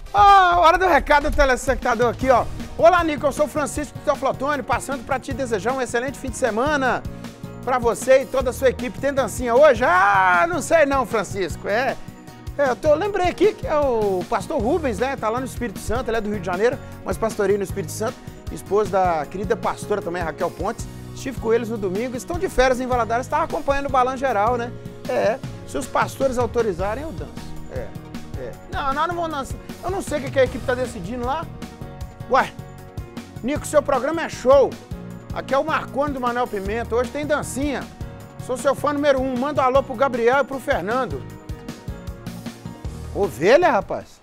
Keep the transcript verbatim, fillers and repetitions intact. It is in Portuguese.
Ó, hora do recado do telespectador aqui, ó. Olá, Nico, eu sou o Francisco Teoflotone, passando para te desejar um excelente fim de semana para você e toda a sua equipe. Tem dancinha hoje? Ah, não sei não, Francisco. É, é eu, tô, eu lembrei aqui que é o pastor Rubens, né? Tá lá no Espírito Santo, ele é do Rio de Janeiro, mas pastoreia no Espírito Santo. Esposa da querida pastora também, Raquel Pontes. Estive com eles no domingo, estão de férias em Valadares, estava acompanhando o balanço geral, né? É, se os pastores autorizarem, eu danço. É, é. Não, não, não vou dançar. Eu não sei o que a equipe tá decidindo lá. Ué, Nico, seu programa é show. Aqui é o Marconi do Manuel Pimenta, hoje tem dancinha. Sou seu fã número um, manda um alô pro Gabriel e pro Fernando. Ovelha, rapaz?